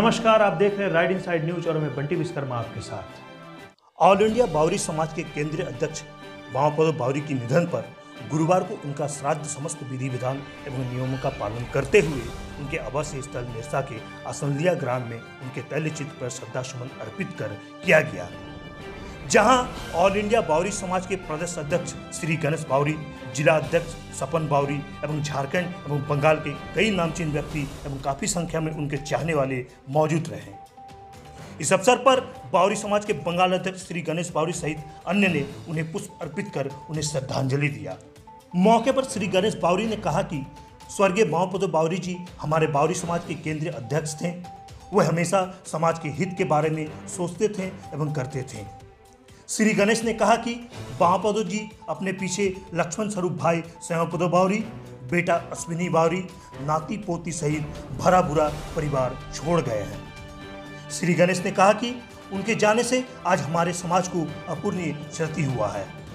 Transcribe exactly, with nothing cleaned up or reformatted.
नमस्कार, आप देख रहे हैं राइट इनसाइड न्यूज और मैं बंटी विश्वकर्मा आपके साथ। ऑल इंडिया बावरी समाज के केंद्रीय अध्यक्ष महापदो बावरी के निधन पर गुरुवार को उनका श्राद्ध समस्त विधि विधान एवं नियमों का पालन करते हुए उनके आवास स्थल निरसा के असंलिया ग्राम में उनके तैल चित्र पर श्रद्धासुमन अर्पित कर किया गया, जहां ऑल इंडिया बावरी समाज के प्रदेश अध्यक्ष श्री गणेश बावरी, जिला अध्यक्ष सपन बावरी एवं झारखंड एवं बंगाल के कई नामचीन व्यक्ति एवं काफी संख्या में उनके चाहने वाले मौजूद रहे। इस अवसर पर बावरी समाज के बंगाल अध्यक्ष श्री गणेश बावरी सहित अन्य ने उन्हें पुष्प अर्पित कर उन्हें श्रद्धांजलि दिया। मौके पर श्री गणेश बावरी ने कहा कि स्वर्गीय महापदो बावरी जी हमारे बावरी समाज के केंद्रीय अध्यक्ष थे। वह हमेशा समाज के हित के बारे में सोचते थे एवं करते थे। श्री गणेश ने कहा कि महापदो जी अपने पीछे लक्ष्मण स्वरूप भाई श्यामपदो बावरी, बेटा अश्विनी बावरी, नाती पोती सहित भरा बुरा परिवार छोड़ गए हैं। श्री गणेश ने कहा कि उनके जाने से आज हमारे समाज को अपूर्णीय क्षति हुआ है।